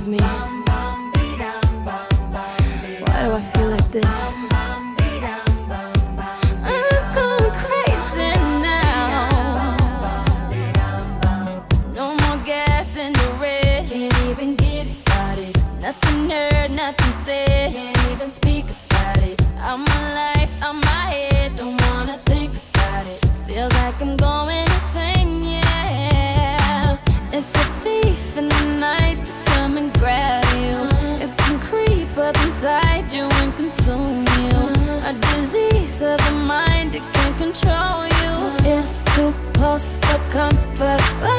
of me? Why do I feel like this? I'm going crazy now. No more gas in the red. Can't even get it started. Nothing heard, nothing said. Can't even speak about it. I'm alive, I'm my head. Don't wanna think about it. Feels like I'm going insane, yeah. It's a thief in the night to come and grab you. It can creep up inside you and consume you. A disease of the mind, it can control you. It's too close for comfort.